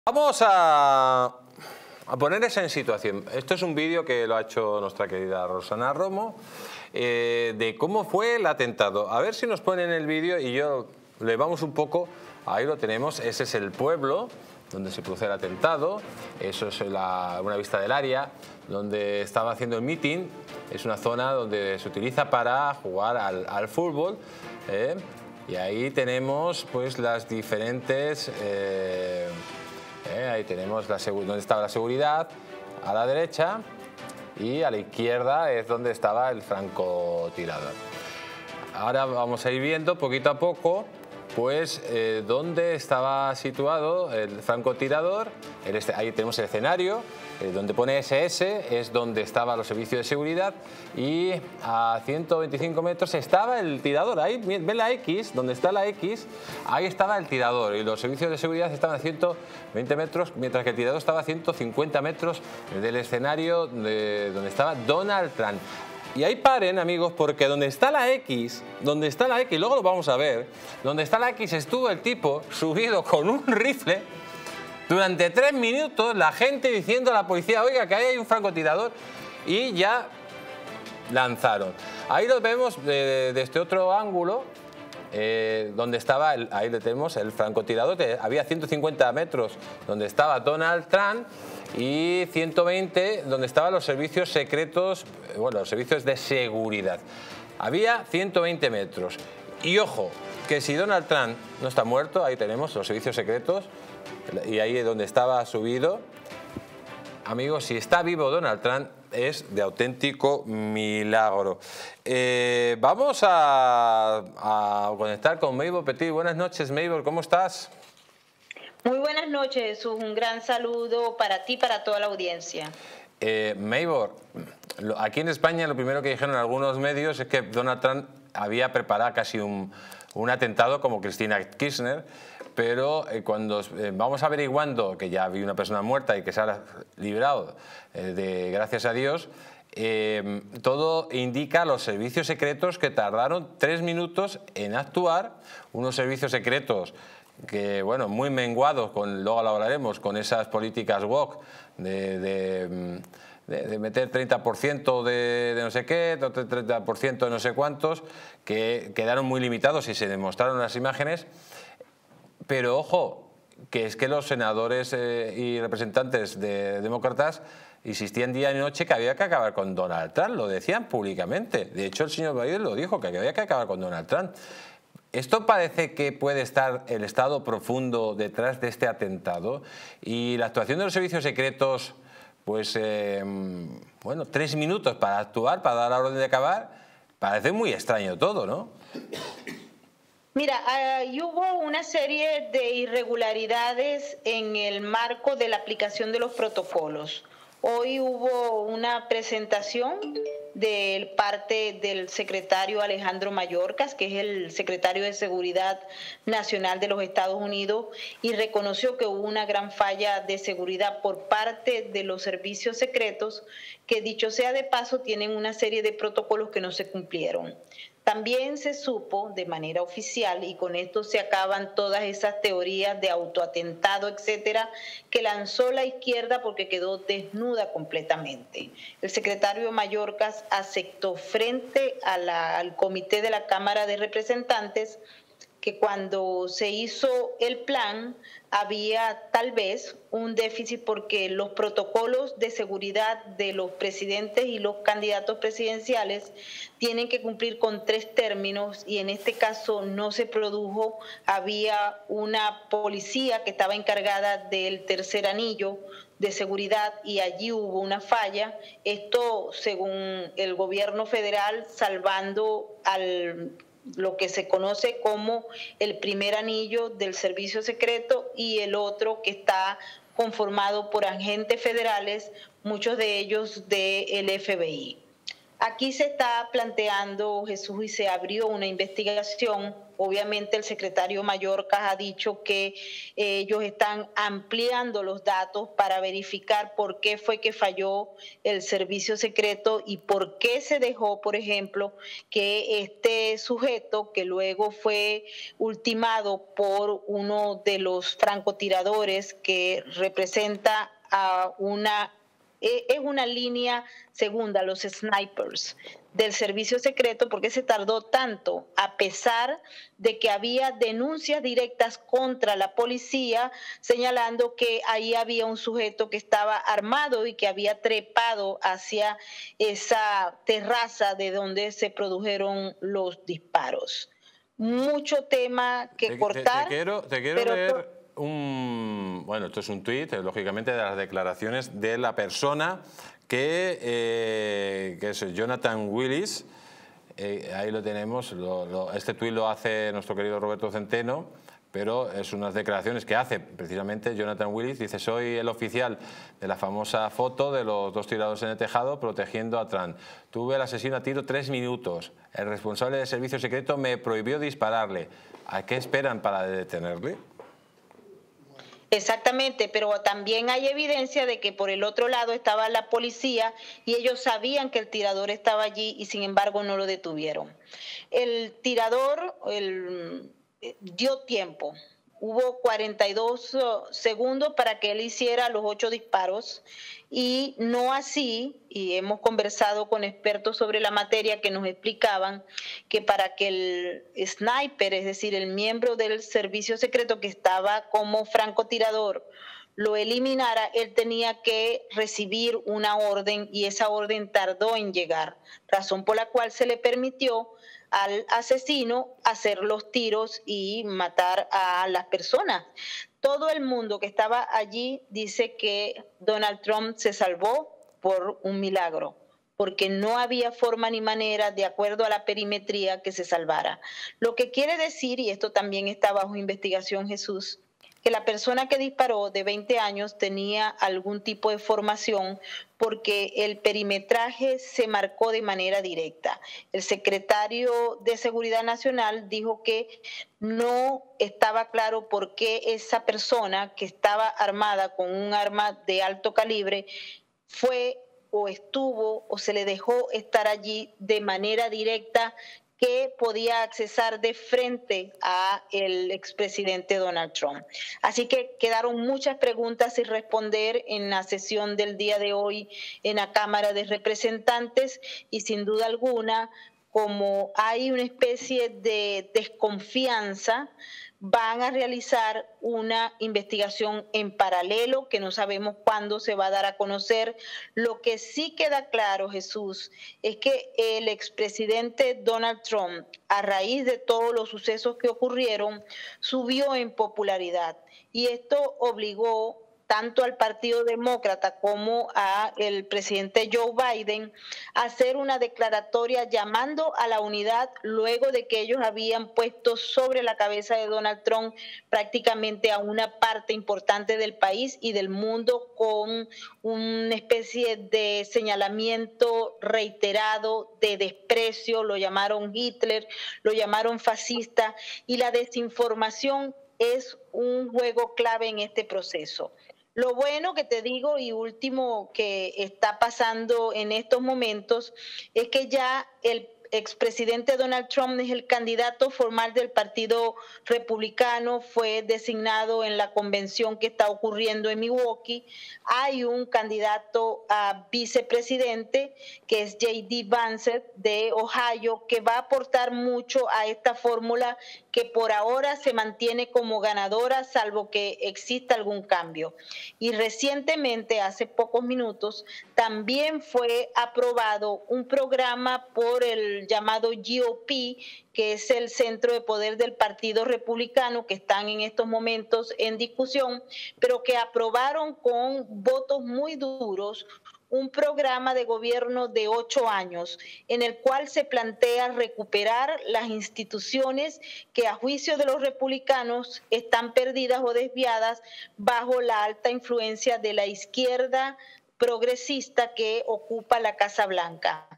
Vamos a ponerles en situación. Esto es un vídeo que lo ha hecho nuestra querida Rosana Romo de cómo fue el atentado. A ver si nos ponen el vídeo y yo le vamos un poco. Ahí lo tenemos. Ese es el pueblo donde se produce el atentado. Eso es una vista del área donde estaba haciendo el meeting. Es una zona donde se utiliza para jugar al fútbol. Y ahí tenemos pues las diferentes... ahí tenemos donde estaba la seguridad, a la derecha, y a la izquierda es donde estaba el francotirador. Ahora vamos a ir viendo poquito a poco pues dónde estaba situado el francotirador. Ahí tenemos el escenario, donde pone SS, es donde estaban los servicios de seguridad, y a 125 metros estaba el tirador. Ahí ven la X, donde está la X, ahí estaba el tirador, y los servicios de seguridad estaban a 120 metros, mientras que el tirador estaba a 150 metros del escenario donde estaba Donald Trump. Y ahí paren, amigos, porque donde está la X, luego lo vamos a ver, donde está la X estuvo el tipo subido con un rifle durante 3 minutos, la gente diciendo a la policía, oiga, que ahí hay un francotirador, y ya lanzaron. Ahí lo vemos de este otro ángulo, donde estaba, ahí le tenemos el francotirador, había 150 metros donde estaba Donald Trump, y 120 donde estaban los servicios secretos, bueno, los servicios de seguridad. Había 120 metros. Y ojo, que si Donald Trump no está muerto, ahí tenemos los servicios secretos, y ahí es donde estaba subido. Amigos, si está vivo Donald Trump, es de auténtico milagro. Vamos a conectar con Mabel Petit. Buenas noches, Mabel, ¿cómo estás? Muy buenas noches, Jesús. Un gran saludo para ti y para toda la audiencia. Mabel, aquí en España lo primero que dijeron algunos medios es que Donald Trump había preparado casi un atentado como Cristina Kirchner, pero cuando vamos averiguando que ya había una persona muerta y que se ha librado gracias a Dios, todo indica los servicios secretos que tardaron 3 minutos en actuar, unos servicios secretos que, bueno, muy menguados, luego lo hablaremos, con esas políticas woke de meter 30% de no sé qué, 30% de no sé cuántos, que quedaron muy limitados y se demostraron las imágenes. Pero ojo, que es que los senadores y representantes demócratas insistían día y noche que había que acabar con Donald Trump, lo decían públicamente. De hecho, el señor Biden lo dijo, que había que acabar con Donald Trump. Esto parece que puede estar el Estado profundo detrás de este atentado, y la actuación de los servicios secretos, pues, bueno, 3 minutos para actuar, para dar la orden de acabar, parece muy extraño todo, ¿no? Mira, hubo una serie de irregularidades en el marco de la aplicación de los protocolos. Hoy hubo una presentación de parte del secretario Alejandro Mayorkas, que es el secretario de Seguridad Nacional de los Estados Unidos, y reconoció que hubo una gran falla de seguridad por parte de los servicios secretos, que dicho sea de paso tienen una serie de protocolos que no se cumplieron. También se supo de manera oficial, y con esto se acaban todas esas teorías de autoatentado, etcétera, que lanzó la izquierda porque quedó desnuda completamente. El secretario Mayorkas aceptó frente al comité de la Cámara de Representantes que cuando se hizo el plan había tal vez un déficit porque los protocolos de seguridad de los presidentes y los candidatos presidenciales tienen que cumplir con 3 términos, y en este caso no se produjo. Había una policía que estaba encargada del tercer anillo de seguridad y allí hubo una falla. Esto según el gobierno federal, salvando lo que se conoce como el primer anillo del servicio secreto y el otro que está conformado por agentes federales, muchos de ellos del FBI. Aquí se está planteando, Jesús, y se abrió una investigación obviamente el secretario Mayorkas ha dicho que ellos están ampliando los datos para verificar por qué fue que falló el servicio secreto y por qué se dejó, por ejemplo, que este sujeto, que luego fue ultimado por uno de los francotiradores que representa a es una línea segunda, los snipers del servicio secreto, ¿por qué se tardó tanto? A pesar de que había denuncias directas contra la policía señalando que ahí había un sujeto que estaba armado y que había trepado hacia esa terraza de donde se produjeron los disparos. Mucho tema que cortar. Te quiero leer bueno, esto es un tuit, lógicamente, de las declaraciones de la persona que es Jonathan Willis. Ahí lo tenemos, este tuit lo hace nuestro querido Roberto Centeno, pero es unas declaraciones que hace precisamente Jonathan Willis. Dice: soy el oficial de la famosa foto de los dos tirados en el tejado protegiendo a Trump. Tuve al asesino a tiro 3 minutos. El responsable del servicio secreto me prohibió dispararle. ¿A qué esperan para detenerle? Exactamente, pero también hay evidencia de que por el otro lado estaba la policía y ellos sabían que el tirador estaba allí y sin embargo no lo detuvieron. El tirador dio tiempo. Hubo 42 segundos para que él hiciera los 8 disparos y no así, y hemos conversado con expertos sobre la materia que nos explicaban que para que el sniper, es decir, el miembro del servicio secreto que estaba como francotirador, lo eliminara, él tenía que recibir una orden y esa orden tardó en llegar, razón por la cual se le permitió al asesino hacer los tiros y matar a las personas. Todo el mundo que estaba allí dice que Donald Trump se salvó por un milagro, porque no había forma ni manera, de acuerdo a la perimetría, que se salvara. Lo que quiere decir, y esto también está bajo investigación, Jesús, que la persona que disparó de 20 años tenía algún tipo de formación porque el perimetraje se marcó de manera directa. El secretario de Seguridad Nacional dijo que no estaba claro por qué esa persona que estaba armada con un arma de alto calibre fue o estuvo o se le dejó estar allí de manera directa, que podía accesar de frente a el expresidente Donald Trump. Así que quedaron muchas preguntas sin responder en la sesión del día de hoy en la Cámara de Representantes y sin duda alguna, como hay una especie de desconfianza, van a realizar una investigación en paralelo que no sabemos cuándo se va a dar a conocer. Lo que sí queda claro, Jesús, es que el expresidente Donald Trump, a raíz de todos los sucesos que ocurrieron, subió en popularidad y esto obligó tanto al Partido Demócrata como al presidente Joe Biden a hacer una declaratoria llamando a la unidad luego de que ellos habían puesto sobre la cabeza de Donald Trump prácticamente a una parte importante del país y del mundo con una especie de señalamiento reiterado de desprecio. Lo llamaron Hitler, lo llamaron fascista, y la desinformación es un juego clave en este proceso. Lo bueno que te digo y último que está pasando en estos momentos es que ya el expresidente Donald Trump es el candidato formal del Partido Republicano, fue designado en la convención que está ocurriendo en Milwaukee. Hay un candidato a vicepresidente que es J.D. Vance de Ohio, que va a aportar mucho a esta fórmula que por ahora se mantiene como ganadora, salvo que exista algún cambio. Y recientemente, hace pocos minutos, también fue aprobado un programa por el llamado GOP, que es el centro de poder del Partido Republicano, que están en estos momentos en discusión, pero que aprobaron con votos muy duros un programa de gobierno de 8 años en el cual se plantea recuperar las instituciones que a juicio de los republicanos están perdidas o desviadas bajo la alta influencia de la izquierda progresista que ocupa la Casa Blanca.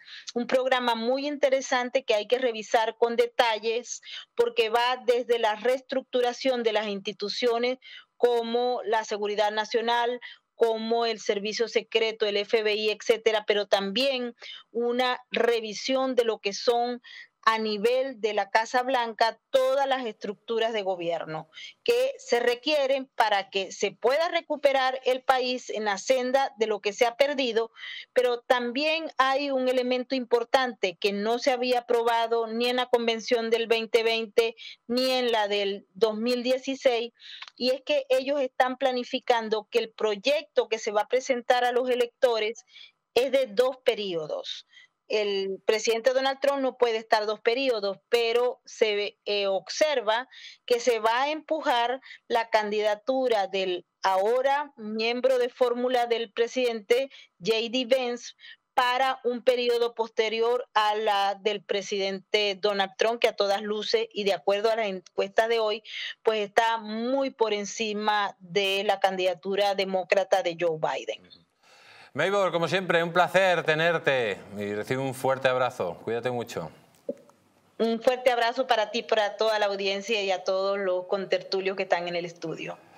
Un programa muy interesante que hay que revisar con detalles porque va desde la reestructuración de las instituciones como la Seguridad Nacional, como el Servicio Secreto, el FBI, etcétera, pero también una revisión de lo que son a nivel de la Casa Blanca todas las estructuras de gobierno que se requieren para que se pueda recuperar el país en la senda de lo que se ha perdido, pero también hay un elemento importante que no se había aprobado ni en la convención del 2020 ni en la del 2016, y es que ellos están planificando que el proyecto que se va a presentar a los electores es de 2 periodos. El presidente Donald Trump no puede estar 2 periodos, pero se observa que se va a empujar la candidatura del ahora miembro de fórmula del presidente J.D. Vance para un periodo posterior a la del presidente Donald Trump, que a todas luces y de acuerdo a las encuestas de hoy, pues está muy por encima de la candidatura demócrata de Joe Biden. Maybor, como siempre, un placer tenerte y recibe un fuerte abrazo. Cuídate mucho. Un fuerte abrazo para ti, para toda la audiencia y a todos los contertulios que están en el estudio.